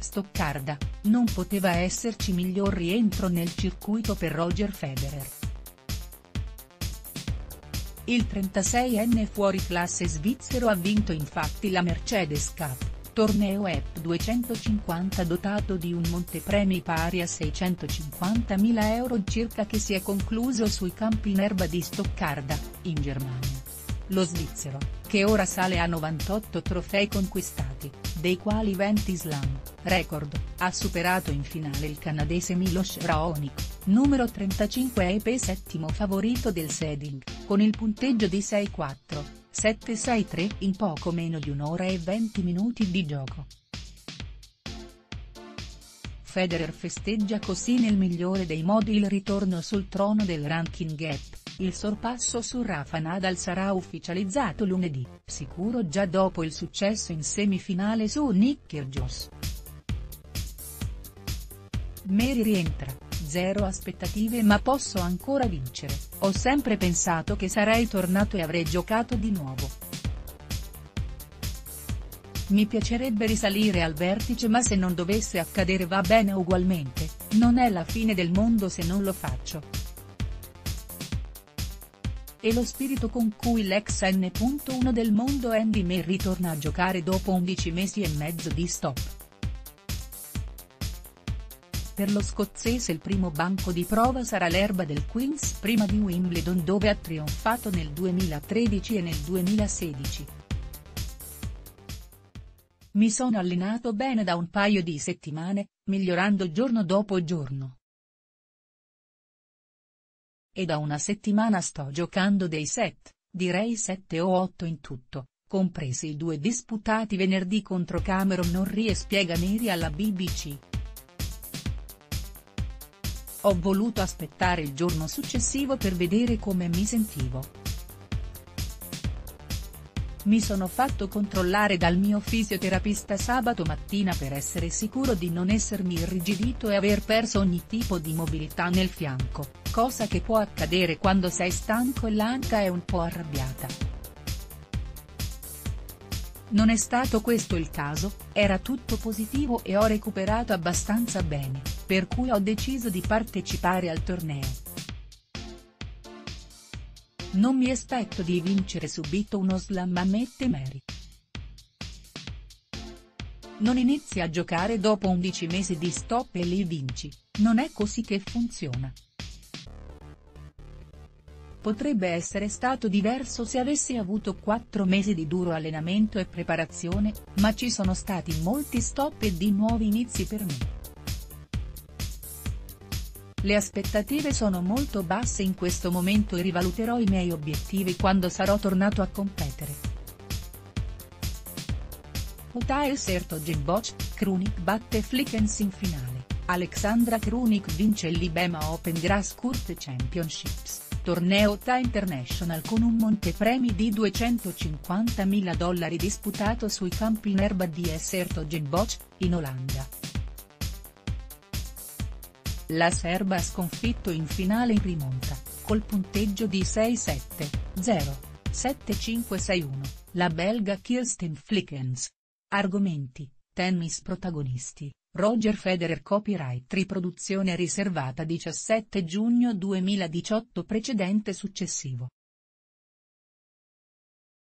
Stoccarda, non poteva esserci miglior rientro nel circuito per Roger Federer. Il 36enne fuoriclasse svizzero ha vinto infatti la Mercedes Cup, torneo EP 250 dotato di un montepremi pari a 650.000 euro circa che si è concluso sui campi in erba di Stoccarda, in Germania. Lo svizzero, che ora sale a 98 trofei conquistati, dei quali 20 slam, record, ha superato in finale il canadese Milos Raonic, numero 35 EP settimo favorito del seeding, con il punteggio di 6-4, 7-6-3 in poco meno di un'ora e 20 minuti di gioco. Federer festeggia così nel migliore dei modi il ritorno sul trono del ranking EP. Il sorpasso su Rafa Nadal sarà ufficializzato lunedì, sicuro già dopo il successo in semifinale su Nick Kyrgios. Mary rientra, zero aspettative ma posso ancora vincere, ho sempre pensato che sarei tornato e avrei giocato di nuovo. Mi piacerebbe risalire al vertice ma se non dovesse accadere va bene ugualmente, non è la fine del mondo se non lo faccio. E lo spirito con cui l'ex N.1 del mondo Andy Murray ritorna a giocare dopo 11 mesi e mezzo di stop. Per lo scozzese il primo banco di prova sarà l'erba del Queen's prima di Wimbledon dove ha trionfato nel 2013 e nel 2016. Mi sono allenato bene da un paio di settimane, migliorando giorno dopo giorno. E da una settimana sto giocando dei set, direi 7 o 8 in tutto, compresi i 2 disputati venerdì contro Cameron Norrie e spiega Mary alla BBC. Ho voluto aspettare il giorno successivo per vedere come mi sentivo. Mi sono fatto controllare dal mio fisioterapista sabato mattina per essere sicuro di non essermi irrigidito e aver perso ogni tipo di mobilità nel fianco, cosa che può accadere quando sei stanco e l'anca è un po' arrabbiata. Non è stato questo il caso, era tutto positivo e ho recuperato abbastanza bene, per cui ho deciso di partecipare al torneo. Non mi aspetto di vincere subito uno slam ammette Mary. Non inizi a giocare dopo 11 mesi di stop e li vinci, non è così che funziona. Potrebbe essere stato diverso se avessi avuto 4 mesi di duro allenamento e preparazione, ma ci sono stati molti stop e di nuovi inizi per me. Le aspettative sono molto basse in questo momento e rivaluterò i miei obiettivi quando sarò tornato a competere. Utael Sertogenbosch, Krunic batte Flickens in finale, Alexandra Krunic vince il Libema Open Grass Court Championships, torneo UTA International con un montepremi di $250.000 disputato sui campi in erba di Sertogenbosch, in Olanda. La serba ha sconfitto in finale in rimonta, col punteggio di 6-7, 0, 7-5-6-1, la belga Kirsten Flickens. Argomenti, tennis protagonisti, Roger Federer copyright riproduzione riservata 17 giugno 2018 precedente successivo.